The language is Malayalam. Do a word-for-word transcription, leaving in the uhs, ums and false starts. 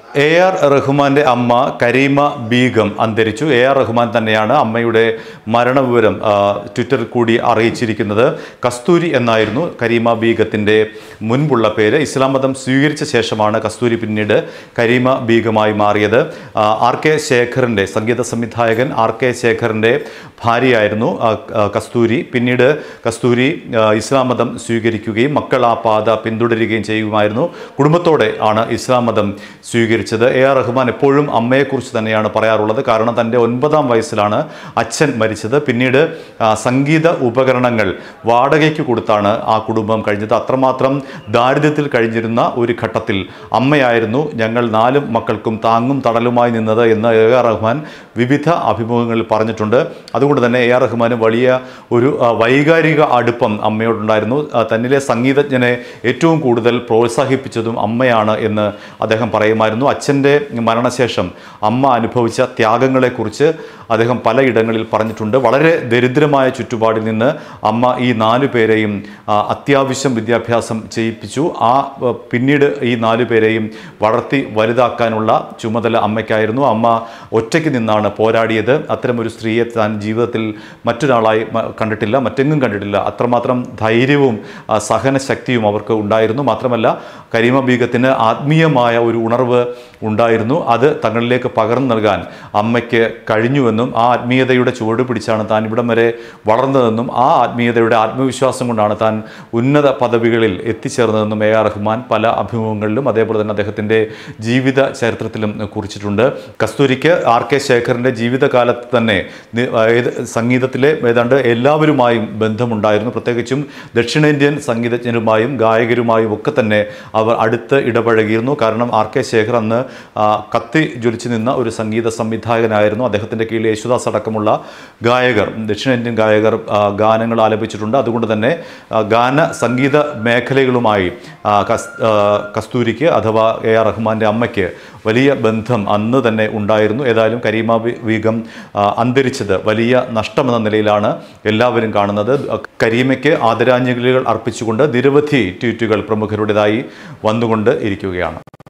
എ ആർ റഹ്മാന്റെ അമ്മ കരീമ ബീഗം അന്തരിച്ചു. എ ആർ റഹ്മാൻ തന്നെയാണ് അമ്മയുടെ മരണവിവരം ട്വിറ്ററിൽ കൂടി അറിയിച്ചിരിക്കുന്നത്. കസ്തൂരി എന്നായിരുന്നു കരീമ ബീഗത്തിൻ്റെ മുൻപുള്ള പേര്. ഇസ്ലാം മതം സ്വീകരിച്ച ശേഷമാണ് കസ്തൂരി പിന്നീട് കരീമ ബീഗമായി മാറിയത്. ആർ കെ ശേഖറിൻ്റെ സംഗീത സംവിധായകൻ ആർ കെ ശേഖറിൻ്റെ ഭാര്യയായിരുന്നു കസ്തൂരി. പിന്നീട് കസ്തൂരി ഇസ്ലാം മതം സ്വീകരിക്കുകയും മക്കൾ ആ പാത പിന്തുടരുകയും ചെയ്യുമായിരുന്നു. കുടുംബത്തോടെ ആണ് ഇസ്ലാം മതം സ്വീകരിച്ചത്. എ ആർ റഹ്മാൻ എപ്പോഴും അമ്മയെക്കുറിച്ച് തന്നെയാണ് പറയാറുള്ളത്. കാരണം തൻ്റെ ഒൻപതാം വയസ്സിലാണ് അച്ഛൻ മരിച്ചത്. പിന്നീട് സംഗീത ഉപകരണങ്ങൾ വാടകയ്ക്ക് കൊടുത്താണ് ആ കുടുംബം കഴിഞ്ഞത്. അത്രമാത്രം ദാരിദ്ര്യത്തിൽ കഴിഞ്ഞിരുന്ന ഒരു ഘട്ടത്തിൽ അമ്മയായിരുന്നു ഞങ്ങൾ നാല് മക്കൾക്കും താങ്ങും തടലുമായി നിന്നത് എന്ന് എ ആർ റഹ്മാൻ വിവിധ അഭിമുഖങ്ങളിൽ പറഞ്ഞിട്ടുണ്ട്. അതുകൊണ്ട് തന്നെ എ ആർ റഹ്മാന് വലിയ ഒരു വൈകാരിക അടുപ്പം അമ്മയോടുണ്ടായിരുന്നു. തന്നിലെ സംഗീതജ്ഞനെ ഏറ്റവും കൂടുതൽ പ്രോത്സാഹിപ്പിച്ചതും അമ്മയാണ് എന്ന് അദ്ദേഹം പറയുമായിരുന്നു. അച്ഛൻ്റെ മരണശേഷം അമ്മ അനുഭവിച്ച ത്യാഗങ്ങളെക്കുറിച്ച് അദ്ദേഹം പലയിടങ്ങളിൽ പറഞ്ഞിട്ടുണ്ട്. വളരെ ദരിദ്രമായ ചുറ്റുപാടിൽ നിന്ന് അമ്മ ഈ നാലു പേരെയും അത്യാവശ്യം വിദ്യാഭ്യാസം ചെയ്യിപ്പിച്ചു. ആ പിന്നീട് ഈ നാലു പേരെയും വളർത്തി വലുതാക്കാനുള്ള ചുമതല അമ്മയ്ക്കായിരുന്നു. അമ്മ ഒറ്റയ്ക്ക് നിന്നാണ് പോരാടിയത്. അത്തരമൊരു സ്ത്രീയെ താൻ ജീവിതത്തിൽ മറ്റൊരാളായി കണ്ടിട്ടില്ല, മറ്റെങ്ങും കണ്ടിട്ടില്ല. അത്രമാത്രം ധൈര്യവും സഹനശക്തിയും അവർക്ക് ഉണ്ടായിരുന്നു. മാത്രമല്ല കരീമ ബീഗത്തിന് ആത്മീയമായ ഒരു ഉണർവ് ഉണ്ടായിരുന്നു. അത് തങ്ങളിലേക്ക് പകർന്നു നൽകാൻ അമ്മയ്ക്ക് കഴിഞ്ഞുവെന്നും ആ ആത്മീയതയുടെ ചുവട് പിടിച്ചാണ് താൻ ഇവിടം വരെ വളർന്നതെന്നും ആ ആത്മീയതയുടെ ആത്മവിശ്വാസം കൊണ്ടാണ് താൻ ഉന്നത പദവികളിൽ എത്തിച്ചേർന്നതെന്നും എ ആർ റഹ്മാൻ പല അഭിമുഖങ്ങളിലും അതേപോലെ തന്നെ അദ്ദേഹത്തിൻ്റെ ജീവിത ചരിത്രത്തിലും കുറിച്ചിട്ടുണ്ട്. കസ്തൂരിക്ക് ആർ കെ ശേഖറിൻ്റെ ജീവിതകാലത്ത് തന്നെ സംഗീതത്തിലെ ഏതാണ്ട് എല്ലാവരുമായും ബന്ധമുണ്ടായിരുന്നു. പ്രത്യേകിച്ചും ദക്ഷിണേന്ത്യൻ സംഗീതജ്ഞരുമായും ഗായകരുമായും ഒക്കെ തന്നെ അവർ അടുത്ത് ഇടപഴകിയിരുന്നു. കാരണം ആർ കെ ശേഖർ അന്ന് കത്തി ജ്വലിച്ചു നിന്ന ഒരു സംഗീത സംവിധായകനായിരുന്നു. അദ്ദേഹത്തിൻ്റെ കീഴിൽ യേശുദാസ് അടക്കമുള്ള ഗായകർ, ദക്ഷിണേന്ത്യൻ ഗായകർ ഗാനങ്ങൾ ആലപിച്ചിട്ടുണ്ട്. അതുകൊണ്ട് തന്നെ ഗാന സംഗീത മേഖലകളുമായി കസ്തൂരിക്ക് അഥവാ എ ആർ റഹ്മാൻ്റെ അമ്മയ്ക്ക് വലിയ ബന്ധം അന്ന് തന്നെ ഉണ്ടായിരുന്നു. ഏതായാലും കരീമ ബീഗം അന്തരിച്ചത് വലിയ നഷ്ടമെന്ന നിലയിലാണ് എല്ലാവരും കാണുന്നത്. കരീമയ്ക്ക് ആദരാഞ്ജലികൾ അർപ്പിച്ചുകൊണ്ട് നിരവധി ട്വീറ്റുകൾ പ്രമുഖരുടേതായി വന്നുകൊണ്ട് ഇരിക്കുകയാണ്.